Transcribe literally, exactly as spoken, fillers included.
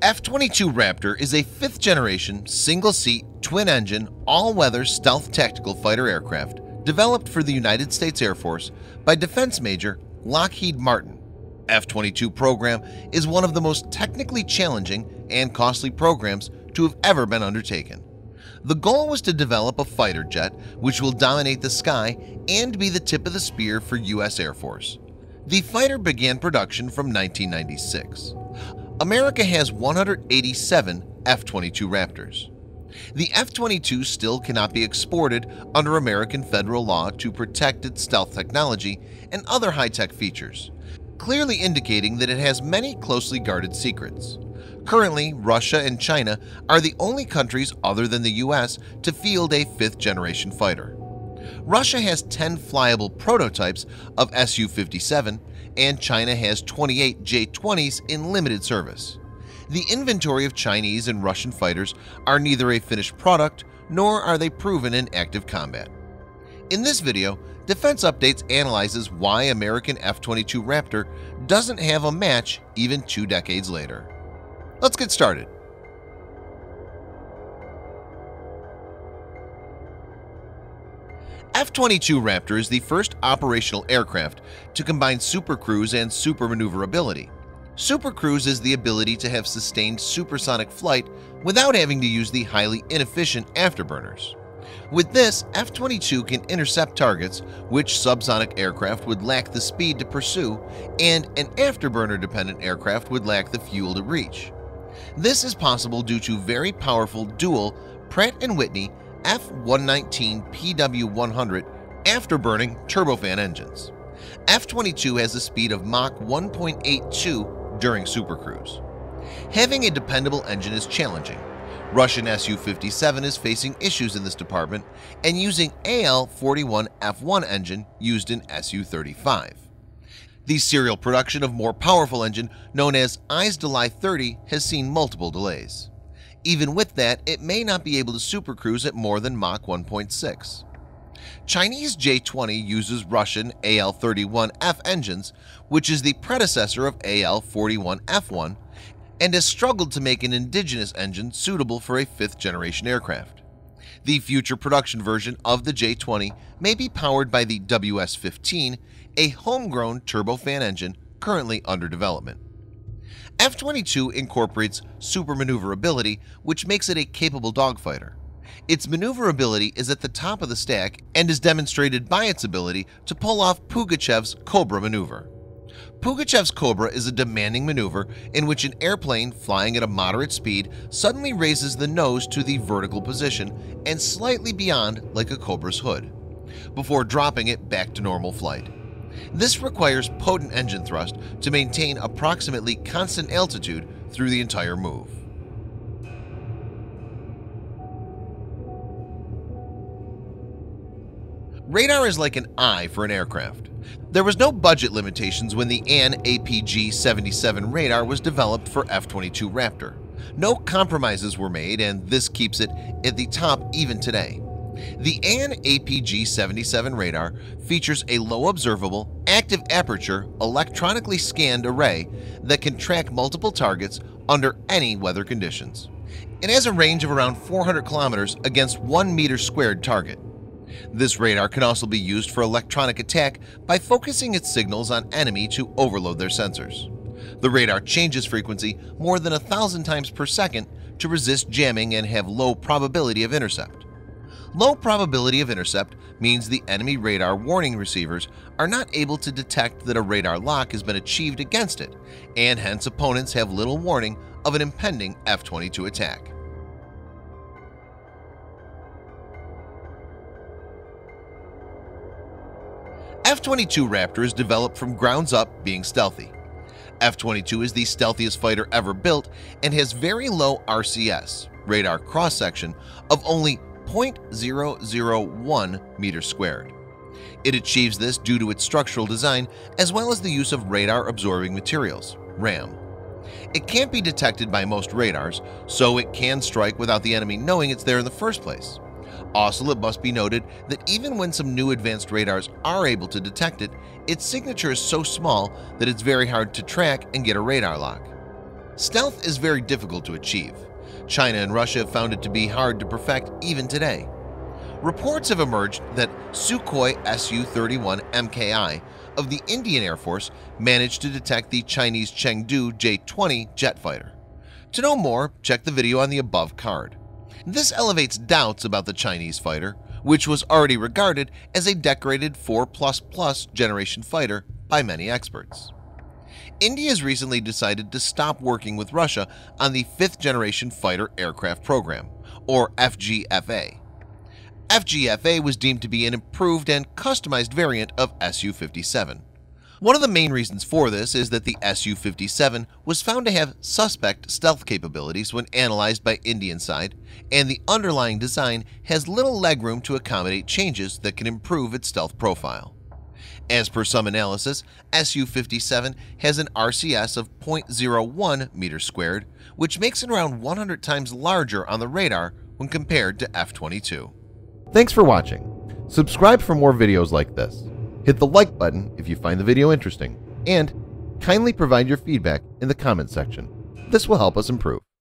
F twenty-two Raptor is a fifth-generation, single-seat, twin-engine, all-weather stealth tactical fighter aircraft developed for the United States Air Force by defense major Lockheed Martin. F twenty-two program is one of the most technically challenging and costly programs to have ever been undertaken. The goal was to develop a fighter jet which will dominate the sky and be the tip of the spear for U S Air Force. The fighter began production from nineteen ninety-six. America has one hundred eighty-seven F twenty-two Raptors. The F twenty-two still cannot be exported under American federal law to protect its stealth technology and other high-tech features, clearly indicating that it has many closely guarded secrets. Currently, Russia and China are the only countries other than the U S to field a fifth-generation fighter. Russia has ten flyable prototypes of S U fifty-seven, and China has twenty-eight J twenties in limited service. The inventory of Chinese and Russian fighters are neither a finished product nor are they proven in active combat. In this video, Defense Updates analyzes why American F twenty-two Raptor doesn't have a match even two decades later. Let's get started. F twenty-two Raptor is the first operational aircraft to combine supercruise and supermaneuverability. Supercruise is the ability to have sustained supersonic flight without having to use the highly inefficient afterburners. With this, F twenty-two can intercept targets which subsonic aircraft would lack the speed to pursue, and an afterburner-dependent aircraft would lack the fuel to reach. This is possible due to very powerful dual Pratt and Whitney F one nineteen P W one hundred afterburning turbofan engines. F twenty-two has a speed of Mach one point eight two during supercruise. Having a dependable engine is challenging. Russian S U fifty-seven is facing issues in this department and using A L forty-one F one engine used in S U thirty-five. The serial production of more powerful engine known as I S D L I thirty has seen multiple delays. Even with that, it may not be able to supercruise at more than Mach one point six. Chinese J twenty uses Russian A L thirty-one F engines, which is the predecessor of A L forty-one F one, and has struggled to make an indigenous engine suitable for a fifth-generation aircraft. The future production version of the J twenty may be powered by the W S fifteen, a homegrown turbofan engine currently under development. F twenty-two incorporates supermaneuverability, which makes it a capable dogfighter. Its maneuverability is at the top of the stack and is demonstrated by its ability to pull off Pugachev's Cobra maneuver. Pugachev's Cobra is a demanding maneuver in which an airplane flying at a moderate speed suddenly raises the nose to the vertical position and slightly beyond like a Cobra's hood, before dropping it back to normal flight. This requires potent engine thrust to maintain approximately constant altitude through the entire move. Radar is like an eye for an aircraft. There was no budget limitations when the A N A P G seventy-seven radar was developed for F twenty-two Raptor. No compromises were made, and this keeps it at the top even today. The A N A P G seventy-seven radar features a low observable, active aperture, electronically scanned array that can track multiple targets under any weather conditions. It has a range of around four hundred kilometers against one meter squared target. This radar can also be used for electronic attack by focusing its signals on enemy to overload their sensors. The radar changes frequency more than a thousand times per second to resist jamming and have low probability of intercept. Low probability of intercept means the enemy radar warning receivers are not able to detect that a radar lock has been achieved against it, and hence opponents have little warning of an impending F twenty-two attack. F twenty-two Raptor is developed from grounds up being stealthy. F twenty-two is the stealthiest fighter ever built and has very low R C S, radar cross-section, of only zero point zero zero one meters squared. It achieves this due to its structural design as well as the use of radar-absorbing materials, RAM. It can't be detected by most radars, so it can strike without the enemy knowing it's there in the first place. Also, it must be noted that even when some new advanced radars are able to detect it, its signature is so small that it's very hard to track and get a radar lock. Stealth is very difficult to achieve. China and Russia have found it to be hard to perfect even today. Reports have emerged that Sukhoi S U thirty-one M K I of the Indian Air Force managed to detect the Chinese Chengdu J twenty jet fighter. To know more, check the video on the above card. This elevates doubts about the Chinese fighter, which was already regarded as a decorated four plus plus generation fighter by many experts. India has recently decided to stop working with Russia on the fifth generation fighter aircraft program, or F G F A. F G F A was deemed to be an improved and customized variant of S U fifty-seven. One of the main reasons for this is that the S U fifty-seven was found to have suspect stealth capabilities when analyzed by Indian side, and the underlying design has little legroom to accommodate changes that can improve its stealth profile. As per some analysis, S U fifty-seven has an R C S of zero point zero one meters squared, which makes it around one hundred times larger on the radar when compared to F twenty-two. Thanks for watching. Subscribe for more videos like this. Hit the like button if you find the video interesting, and kindly provide your feedback in the comment section. This will help us improve.